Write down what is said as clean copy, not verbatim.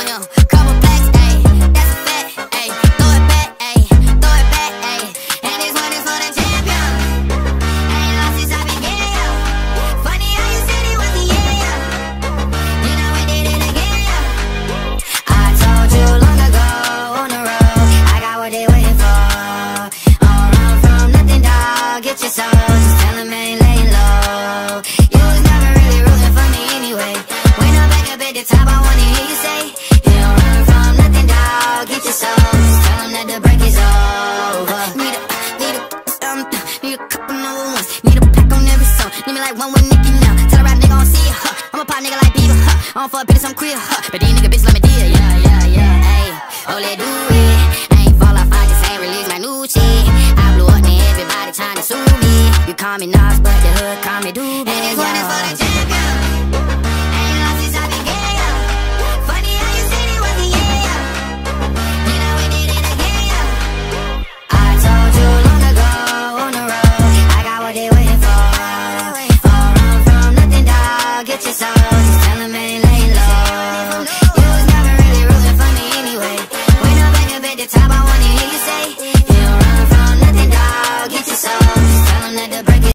on him. Couple packs, ayy, that's a fact, ayy. Throw it back, ayy, throw it back, ayy. And this one is for the champion. Ain't lost since I began, yo. Funny how you said it was the end, yo. You know we did it again, yo. I told you long ago on the road, I got what they waiting for. Don't run from nothing, dog. Get your soul, just tell them ain't laying low. You was never really rooting for me anyway. When I'm back up at the top, I wanna hear you say, you don't run from nothing, dog. Get your soul, just tell them that the break is over. Need a couple number ones. Need a pack on every song. Need me like one with Nicky now. Tell a rap nigga I don't see ya, huh. I'm a pop nigga like Bieber, huh. I don't fuck bitches, I'm queer, huh. But these nigga bitches let me deal, yeah, ayy. Oh, let's do it. I ain't fall off, I just ain't release my new shit. I blew up, and everybody trying to sue me. You call me Nas, but the hood call me Doobie. And this one is for the champion.